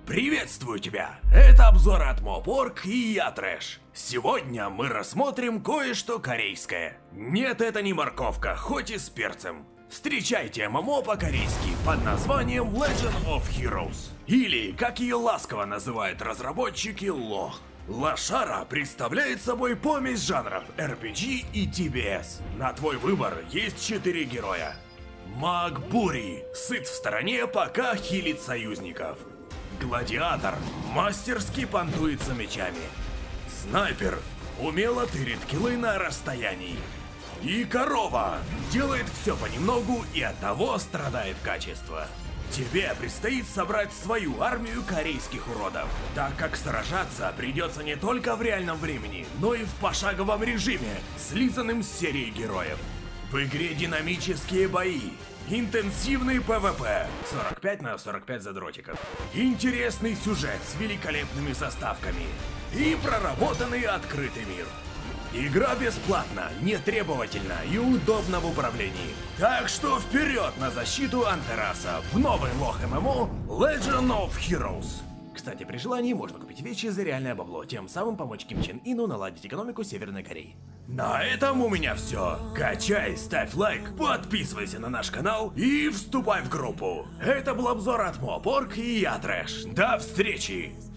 Приветствую тебя! Это обзор от Mopork и я Трэш. Сегодня мы рассмотрим кое-что корейское. Нет, это не морковка, хоть и с перцем. Встречайте ММО по-корейски под названием Legend of Heroes. Или, как ее ласково называют разработчики, Лох. Лошара представляет собой помесь жанров RPG и TBS. На твой выбор есть 4 героя. Маг Бури сыт в стороне, пока хилит союзников. Гладиатор мастерски понтуется мечами. Снайпер умело тырит киллы на расстоянии. И корова делает все понемногу и оттого страдает качество. Тебе предстоит собрать свою армию корейских уродов, так как сражаться придется не только в реальном времени, но и в пошаговом режиме, слизанным с серии героев. В игре динамические бои, интенсивный ПВП, 45 на 45 задротиков, интересный сюжет с великолепными заставками и проработанный открытый мир. Игра бесплатна, нетребовательна и удобна в управлении. Так что вперед на защиту Антараса в новый лох ММО Legend of Heroes. Кстати, при желании можно купить вещи за реальное бабло, тем самым помочь Ким Чен Ыну наладить экономику Северной Кореи. На этом у меня все. Качай, ставь лайк, подписывайся на наш канал и вступай в группу. Это был обзор от Mopork и я Трэш. До встречи!